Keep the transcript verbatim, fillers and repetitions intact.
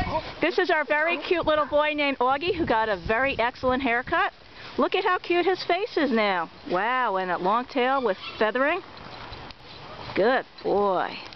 This is our very cute little boy named Auggie who got a very excellent haircut. Look at how cute his face is now. Wow, and that long tail with feathering. Good boy.